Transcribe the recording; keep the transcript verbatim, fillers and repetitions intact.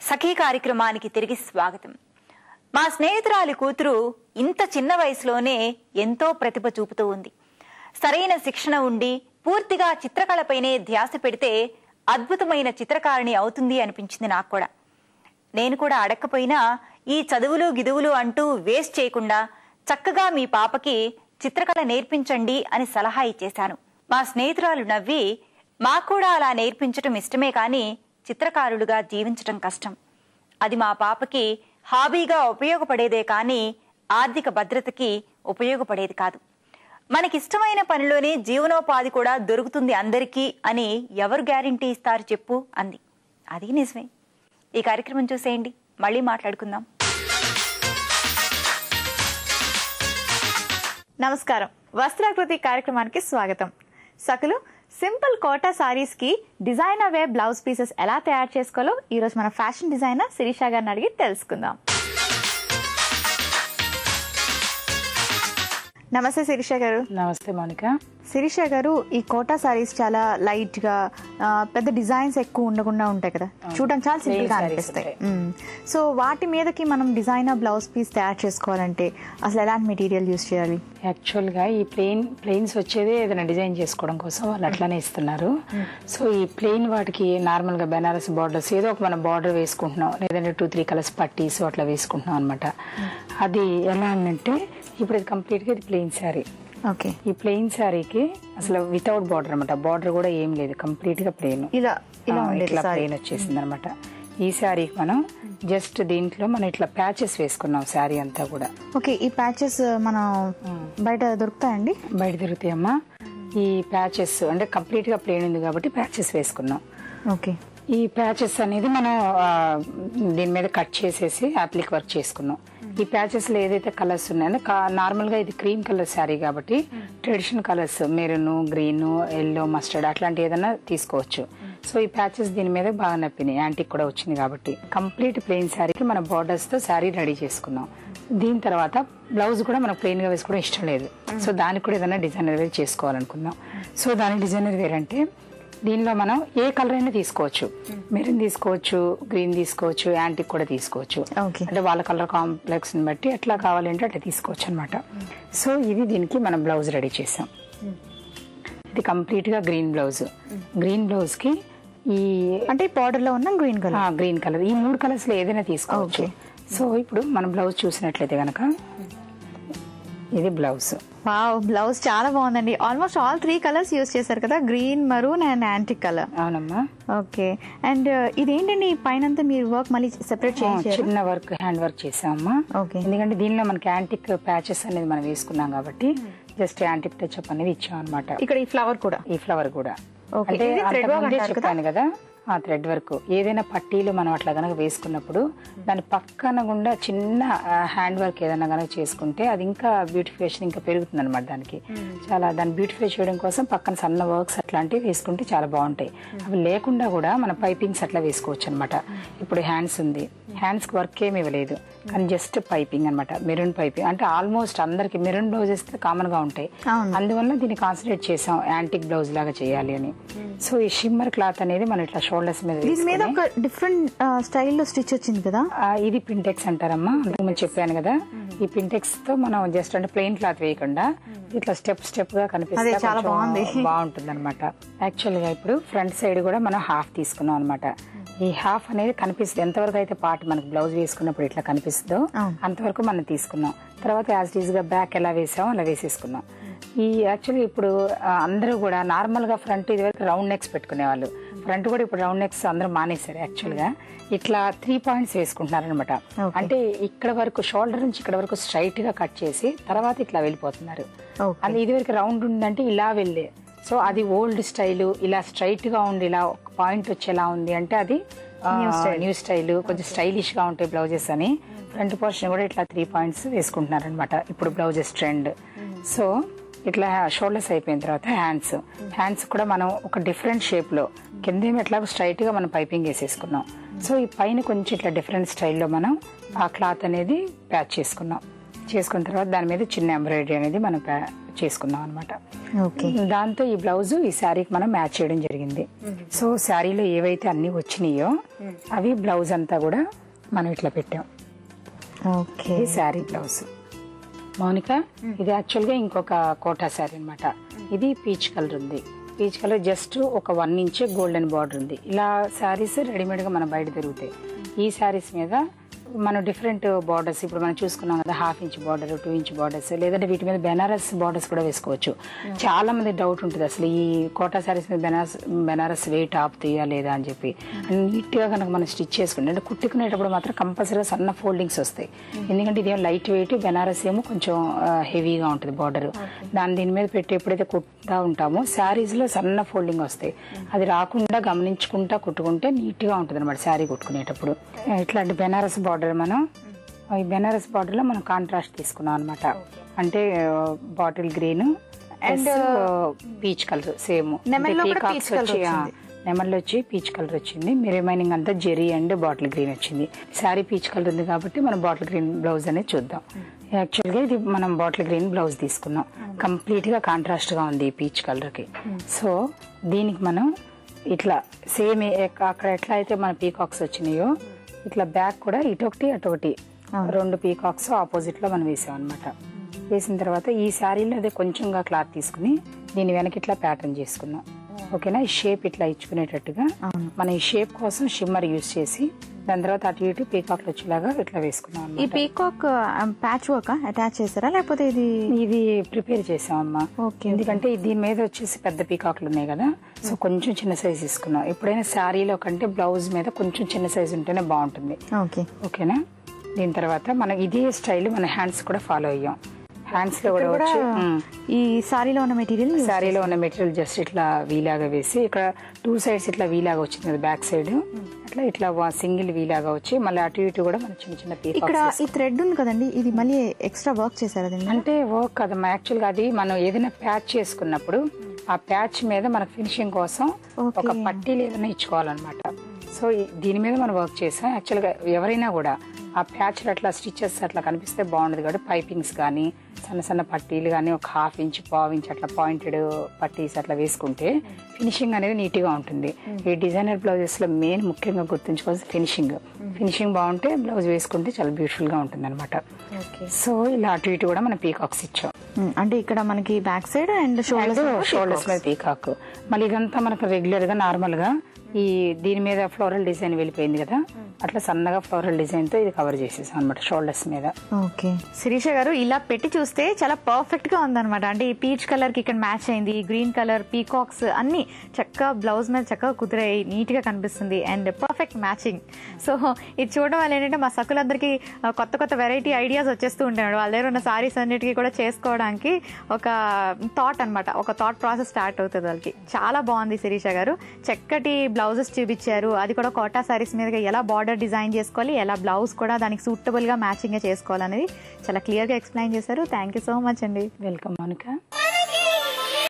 సఖీ కార్యక్రమానికి తిరిగి స్వాగతం. మా స్నేహితురాలి కూతురు ఇంత చిన్న వయసులోనే ఎంతో ప్రతిభ చూపుతూ ఉంది. సరైన శిక్షణ ఉండి పూర్తిగా చిత్రకళపైనే ధ్యాస పెడితే అద్భుతమైన చిత్రకారిణి అవుతుంది అనిపించింది నాకు కూడా. నేను కూడా అడక్కపోయినా ఈ చదువులు గిదువులు అంటూ వేస్ట్ చేయకుండా చక్కగా మీ పాపకి చిత్రకళ నేర్పించండి అని సలహా ఇచ్చేశాను. మా స్నేహితురాలు నవ్వి, మాకు కూడా అలా నేర్పించటం ఇష్టమే కానీ చిత్రకారులుగా జీవించటం కష్టం. అది మా పాపకి హాబీగా ఉపయోగపడేదే కానీ ఆర్థిక భద్రతకి ఉపయోగపడేది కాదు. మనకిష్టమైన పనిలోనే జీవనోపాధి కూడా దొరుకుతుంది అందరికీ అని ఎవరు గ్యారంటీ ఇస్తారు చెప్పు అంది. అది నిజమే. ఈ కార్యక్రమం చూసేయండి, మళ్ళీ మాట్లాడుకుందాం. నమస్కారం, వస్త్రాకృతి కార్యక్రమానికి స్వాగతం. సకులు సింపుల్ కోటా సారీస్ కి డిజైనర్ వేర్ బ్లౌజ్ పీసెస్ ఎలా తయారు చేసుకోవాలో ఈ రోజు మన ఫ్యాషన్ డిజైనర్ శిరీష గారిని అడిగి తెలుసుకుందాం. నమస్తే శిరీష గారు. నమస్తే మౌనిక. శిరీష గారు, ఈ కోటా సారీస్ చాలా లైట్ గా పెద్ద డిజైన్స్ ఎక్కువ ఉండకుండా ఉంటాయి కదా, చూడడానికి చాలా సింపుల్ గా అనిపిస్తాయి. సో వాటి మీదకి మనం డిజైనర్ బ్లౌజ్ పీస్ తయారు చేసుకోవాలంటే అసలు ఎలాంటి మెటీరియల్ యూస్ చేయాలి? యాక్చువల్ గా ఈ ప్లెయిన్ ప్లెయిన్స్ వచ్చేదే ఏదైనా డిజైన్ చేసుకోవడం కోసం వాళ్ళు అట్లానే ఇస్తున్నారు. సో ఈ ప్లెయిన్ వాటికి నార్మల్ గా బెనారస్ బార్డర్స్ ఏదో ఒక మనం బార్డర్ వేసుకుంటున్నాం, లేదంటే టూ త్రీ కలర్స్ పట్టీస్ అట్లా వేసుకుంటున్నాం అనమాట. అది ఎలా అంటే ఇప్పుడు ఇది కంప్లీట్ గా ఇది ప్లెయిన్ శారీ. ఓకే, ఈ ప్లెయిన్ శారీకి అసలు వితౌట్ బార్డర్ అనమాట, బార్డర్ కూడా ఏం లేదు, కంప్లీట్ గా ప్లెయిన్ ఇలా ఇలా ప్లెయిన్ వచ్చేసింది అనమాట. ఈ శారీకి మనం జస్ట్ దీంట్లో మనం ఇట్లా ప్యాచెస్ వేసుకున్నాం శారీ అంతా కూడా. ఓకే, ఈ ప్యాచెస్ మనం బయట దొరుకుతాయండి? బయట దొరుకుతాయమ్మా. ఈ ప్యాచెస్ అంటే కంప్లీట్ గా ప్లెయిన్ ఉంది కాబట్టి ప్యాచెస్ వేసుకున్నాం. ఓకే, ఈ ప్యాచెస్ అనేది మనం దీని మీద కట్ చేసేసి అప్లిక్ వర్క్ చేసుకున్నాం. ఈ ప్యాచెస్ లో ఏదైతే కలర్స్ ఉన్నాయో నార్మల్ గా ఇది క్రీమ్ కలర్ శారీ కాబట్టి traditional colours maroon, green, yellow, mustard అట్లాంటి ఏదైనా తీసుకోవచ్చు. సో ఈ ప్యాచెస్ దీని మీద బాగా నప్పినాయి, యాంటిక్ కూడా వచ్చింది కాబట్టి కంప్లీట్ ప్లెయిన్ శారీకి మన బార్డర్స్ తో శారీ రెడీ చేసుకున్నాం. దీని తర్వాత బ్లౌజ్ కూడా మనకు ప్లెయిన్ గా వేసుకోవడం ఇష్టం లేదు, సో దానికి కూడా ఏదైనా డిజైనర్ వేర్ చేసుకోవాలనుకున్నాం. సో దాని డిజైనర్ వేర్ అంటే దీనిలో మనం ఏ కలర్ అయినా తీసుకోవచ్చు, మెరూన్ తీసుకోవచ్చు, గ్రీన్ తీసుకోవచ్చు, యాంటిక్ కూడా తీసుకోవచ్చు. అంటే వాళ్ళ కలర్ కాంప్లెక్స్ ని బట్టి ఎట్లా కావాలంటే అట్లా తీసుకోవచ్చు అనమాట. సో ఇది దీనికి మనం బ్లౌజ్ రెడీ చేసాం. ఇది కంప్లీట్ గా గ్రీన్ బ్లౌజ్. గ్రీన్ బ్లౌజ్ కి ఈ అంటే బార్డర్ లో ఉన్న గ్రీన్ కలర్ గ్రీన్ కలర్ ఈ మూడు కలర్స్ లో ఏదైనా తీసుకోవచ్చు. సో ఇప్పుడు మనం బ్లౌజ్ చూసినట్లయితే గనక ఇది బ్లౌజ్. వావ్, బ్లౌజ్ చాలా బాగుందండి. Almost all three colours use చేశారు కదా, green, maroon and antique colour. అవునమ్మా. ఓకే, అండ్ ఇదేంటండి పైన మీరు వర్క్ మళ్ళీ సెపరేట్ చేసి చిన్న వర్క్ హ్యాండ్ వర్క్ చేసామమ్మా. ఓకే, ఎందుకంటే దీనిలో మనకి యాంటిక్ ప్యాచెస్ అనేది మనం వేసుకున్నాం కాబట్టి జస్ట్ యాంటిక్ టచ్ అప్ అనేది ఇచ్చాం అనమాట. ఇక్కడ ఈ ఫ్లవర్ కూడా ఈ ఫ్లవర్ కూడా అంటే చెప్పాను కదా, ఆ థ్రెడ్ వర్క్ ఏదైనా పట్టీలు మనం అట్లా కనుక వేసుకున్నప్పుడు దాని పక్కన గుండా చిన్న హ్యాండ్ వర్క్ ఏదైనా కనుక చేసుకుంటే అది ఇంకా బ్యూటిఫికేషన్ ఇంకా పెరుగుతుంది అనమాట. దానికి చాలా దాన్ని బ్యూటిఫై చేయడం కోసం పక్కన సన్న వర్క్స్ అట్లాంటివి వేసుకుంటే చాలా బాగుంటాయి. అవి లేకుండా కూడా మన పైపింగ్స్ అట్లా వేసుకోవచ్చు అనమాట. ఇప్పుడు హ్యాండ్స్ ఉంది, హ్యాండ్స్ కి వర్క్ ఏమి ఇవ్వలేదు కానీ జస్ట్ పైపింగ్ అనమాట, మెరూన్ పైపింగ్. అంటే ఆల్మోస్ట్ అందరికి మెరూన్ బ్లౌజెస్ కామన్ గా ఉంటాయి, అందువల్ల దీన్ని కాన్సన్ట్రేట్ చేసాం యాంటిక్ బ్లౌజ్ లాగా చేయాలి అని. సో ఈ షిమ్మర్ క్లాత్ అనేది మనం ఇట్లా షోల్డర్స్ మీద ఒక డిఫరెంట్ స్టైల్ లో స్టిచ్ వచ్చింది కదా, ఇది పింటెక్స్ అంటారమ్మా. అందుకు చెప్పాను కదా, ఈ పింటెక్స్ తో మనం జస్ట్ అంటే ప్లెయిన్ క్లాత్ వేయకుండా ఇట్లా స్టెప్ స్టెప్ గా కనిపిస్తే చాలా బాగుంది, బాగుంటుంది అనమాట. యాక్చువల్ గా ఇప్పుడు ఫ్రంట్ సైడ్ కూడా మనం హాఫ్ తీసుకున్నాం అనమాట. ఈ హాఫ్ అనేది కనిపిస్తుంది, ఎంతవరకు అయితే పార్ట్ మనకు బ్లౌజ్ వేసుకున్నప్పుడు ఇట్లా కనిపిస్తుందో అంతవరకు మనం తీసుకున్నాం. తర్వాత యాజ్ ఈజ్ గా బ్యాక్ ఎలా వేసామో అలా వేసేసుకున్నాం. ఈ యాక్చువల్లీ ఇప్పుడు అందరూ కూడా నార్మల్ గా ఫ్రంట్ ఇది వరకు రౌండ్ నెక్స్ పెట్టుకునే వాళ్ళు, ఫ్రంట్ కూడా ఇప్పుడు రౌండ్ నెక్స్ అందరూ మానేశారు. యాక్చువల్ గా ఇట్లా త్రీ పాయింట్స్ వేసుకుంటున్నారు అనమాట. అంటే ఇక్కడ వరకు షోల్డర్ నుంచి ఇక్కడ వరకు స్ట్రైట్ గా కట్ చేసి తర్వాత ఇట్లా వెళ్ళిపోతున్నారు. అది ఇది వరకు రౌండ్ ఉందంటే ఇలా వెళ్ళే, సో అది ఓల్డ్ స్టైల్. ఇలా స్ట్రైట్ గా ఉండి ఇలా ఒక పాయింట్ వచ్చేలా ఉంది అంటే అది న్యూ స్టైల్, కొంచెం స్టైలిష్ గా ఉంటాయి బ్లౌజెస్ అని ఫ్రంట్ పోర్షన్ కూడా ఇట్లా త్రీ పాయింట్స్ వేసుకుంటున్నారు అనమాట ఇప్పుడు బ్లౌజెస్ ట్రెండ్. సో ఇట్లా షోల్డర్స్ అయిపోయిన తర్వాత హ్యాండ్స్ హ్యాండ్స్ కూడా మనం ఒక డిఫరెంట్ షేప్ లో కిందేమో ఎట్లా స్ట్రైట్ గా మనం పైపింగ్ వేసేసుకున్నాం. సో ఈ పైన కొంచెం ఇట్లా డిఫరెంట్ స్టైల్లో మనం ఆ క్లాత్ అనేది ప్యాచ్ చేసుకున్నాం. చేసుకున్న తర్వాత దాని మీద చిన్న ఎంబ్రాయిడరీ అనేది మనం చేసుకున్నాం అనమాట. ఓకే, దాంతో ఈ బ్లౌజ్ ఈ శారీకి మనం మ్యాచ్ చేయడం జరిగింది. సో శారీలో ఏవైతే అన్ని వచ్చినాయో అవి బ్లౌజ్ అంతా కూడా మనం ఇట్లా పెట్టాం. Okay, sari blouse. మౌనిక, ఇది యాక్చువల్గా ఇంకొక కోటా శారీ అనమాట. ఇది పీచ్ కలర్ ఉంది. పీచ్ కలర్ జస్ట్ ఒక వన్ ఇంచ్ గోల్డెన్ బార్డర్ ఉంది. ఇలా శారీస్ రెడీమేడ్గా మన బయట దొరుకుతాయి. ఈ శారీస్ మీద మనం డిఫరెంట్ బార్డర్స్ ఇప్పుడు మనం చూసుకున్నాం కదా, half inch border, two inch borders, లేదంటే వీటి మీద బెనారస్ బార్డర్స్ కూడా వేసుకోవచ్చు. చాలా మంది డౌట్ ఉంటుంది అసలు ఈ కోటా శారీస్ మీద బెనారస్ బెనారస్ వెయిట్ ఆపుతాయా లేదా అని చెప్పి. నీట్ గా కనుక మనం స్టిచ్ చేసుకుంటే అంటే కుట్టుకునేటప్పుడు మాత్రం కంపల్సరీగా సన్న ఫోల్డింగ్స్ వస్తాయి. ఎందుకంటే ఇదేమో లైట్ వెయిట్, బెనారస్ ఏమో కొంచెం హెవీగా ఉంటుంది బార్డర్. దాని దీని మీద పెట్టి ఎప్పుడైతే కుట్టుతా ఉంటామో శారీస్ లో సన్న ఫోల్డింగ్ వస్తాయి. అది రాకుండా గమనించుకుంటా కుట్టుకుంటే నీట్ గా ఉంటుంది అనమాట శారీ కుట్టుకునేటప్పుడు. ఇట్లాంటి బెనారస్ బార్డర్ మనం ఈ బెనారస్ బార్డర్ లో మనం కాంట్రాస్ట్ తీసుకున్నాం అనమాట. అంటే bottle green and peach colour same. నెమల్లో వచ్చి పీచ్ కలర్ వచ్చింది. రిమైనింగ్ అంతా జెరీ అండ్ బాటిల్ గ్రీన్ వచ్చింది. శారీ పీచ్ కలర్ ఉంది కాబట్టి మనం బాటిల్ గ్రీన్ బ్లౌజ్ అనేది చూద్దాం. యాక్చువల్ గా ఇది మనం బాటిల్ గ్రీన్ బ్లౌజ్ తీసుకున్నాం. కంప్లీట్ గా కాంట్రాస్ట్ గా ఉంది ఈ పీచ్ కలర్ కి. సో దీనికి మనం ఇట్లా సేమ్ అక్కడ ఎట్లా అయితే మన పీకాక్స్ వచ్చినాయో ఇట్లా బ్యాక్ కూడా ఇటొకటి అటొకటి రెండు పీకాక్స్ ఆపోజిట్ లో మనం వేసాం అనమాట. వేసిన తర్వాత ఈ శారీలో అదే కొంచెంగా క్లాత్ తీసుకుని దీని వెనక ఇట్లా ప్యాటర్న్ చేసుకున్నాం. ఓకేనా, ఈ షేప్ ఇట్లా ఇచ్చుకునేటట్టుగా మనం ఈ షేప్ కోసం షిమ్మర్ యూజ్ చేసి దాని తర్వాత అటు ఇటు పీకాక్లు వచ్చేలాగా ఇట్లా వేసుకున్నాం. ఈ పీకాక్ ప్యాచ్ వర్క్ అటాచ్ చేస్తారా లేకపోతే ఇది ఇది ప్రిపేర్ చేసామమ్మా. ఎందుకంటే దీని మీద వచ్చేసి పెద్ద పీకాక్లు ఉన్నాయి కదా, సో కొంచెం చిన్న సైజ్ తీసుకున్నాం. ఎప్పుడైనా శారీలో కంటే బ్లౌజ్ మీద కొంచెం చిన్న సైజ్ ఉంటేనే బాగుంటుంది. ఓకే, ఓకేనా. దీని తర్వాత మనం ఇదే స్టైల్ మన హ్యాండ్స్ కూడా ఫాలో అయ్యాం. హ్యాండ్స్ లో కూడా వచ్చి ఈ సారీలో ఉన్న మెటీరియల్ సారీలో ఉన్న మెటీరియల్ జస్ట్ ఇట్లా వీలాగా వేసి ఇక్కడ టూ సైడ్స్ ఇట్లా వీలాగా వచ్చింది కదా బ్యాక్ సైడ్, అట్లా ఇట్లా సింగిల్ వీలాగా వచ్చి మళ్ళీ అటు ఇటు కూడా మన చిన్న చిన్న పీస్. ఇక్కడ ఈ థ్రెడ్ ఉంది కదండి, ఇది మళ్ళీ ఎక్స్ట్రా వర్క్ చేశారు అంటే వర్క్ కదమ్మా. యాక్చువల్ గా అది మనం ఏదైనా ప్యాచ్ చేసుకున్నప్పుడు ఆ ప్యాచ్ మీద మనకు ఫినిషింగ్ కోసం ఒక పట్టీలు ఏదైనా ఇచ్చుకోవాలన్నమాట. సో దీని మీద మనం వర్క్ చేసాం. యాక్చువల్ గా ఎవరైనా కూడా ఆ ప్యాచ్ అట్లా స్టిచెస్ అట్లా కనిపిస్తే బాగుండదు కాబట్టి పైపింగ్స్ కానీ సన్న సన్న పట్టీలు కానీ ఒక హాఫ్ ఇంచ్ పావు ఇంచ్ అట్లా పాయింటెడ్ పట్టీస్ అట్లా వేసుకుంటే ఫినిషింగ్ అనేది నీట్ గా ఉంటుంది. ఈ డిజైనర్ బ్లౌజెస్ లో మెయిన్ ముఖ్యంగా గుర్తుంచుకోవాల్సిన ఫినిషింగ్. ఫినిషింగ్ బాగుంటే బ్లౌజ్ వేసుకుంటే చాలా బ్యూటిఫుల్ గా ఉంటుంది అనమాట. సో ఇలా అటు ఇటు కూడా మనం పీకాక్స్ ఇచ్చాం. అంటే ఇక్కడ మనకి back side and shoulders shoulders మీద పీకాక్. మళ్ళీ ఇదంతా మనకు రెగ్యులర్ గా నార్మల్ గా ఈ దీని మీద ఫ్లోరల్ డిజైన్ వెళ్ళిపోయింది కదా, అట్లా సన్నగా ఫ్లోరల్ డిజైన్ తో ఇది కవర్ చేసేసాం అనమాట షోల్డర్స్ మీద. ఓకే, శిరీష గారు ఇలా పెట్టి చూస్తే చాలా పర్ఫెక్ట్ గా ఉందన్నమాట. అంటే ఈ పీచ్ కలర్ కి ఇక్కడ మ్యాచ్ అయింది, ఈ గ్రీన్ కలర్ పీకాక్స్ అన్ని చక్కగా బ్లౌజ్ మీద చక్కగా కుదిరాయి, నీట్ గా కనిపిస్తుంది అండ్ పర్ఫెక్ట్ మ్యాచింగ్. సో ఇది చూడడం వల్ల ఏంటంటే మా సకులందరికీ కొత్త కొత్త వెరైటీ ఐడియాస్ వచ్చేస్తూ ఉంటాయి. వాళ్ళ దగ్గర ఉన్న సారీస్ అన్నిటికీ కూడా చేసుకోవడానికి ఒక థాట్ అనమాట, ఒక థాట్ ప్రాసెస్ స్టార్ట్ అవుతుంది వాళ్ళకి. చాలా బాగుంది శిరీష గారు, చక్కటి బ్లౌజెస్ చూపించారు. అది కూడా కోటా సారీస్ మీద ఎలా బార్డర్ డిజైన్ చేసుకోవాలి, ఎలా బ్లౌజ్ కూడా దానికి సూటబుల్ గా మ్యాచింగ్ చేసుకోవాలనేది చాలా క్లియర్ గా ఎక్స్ప్లెయిన్ చేశారు. థ్యాంక్ యూ సో మచ్ అండి. వెల్కమ్ మోనికా.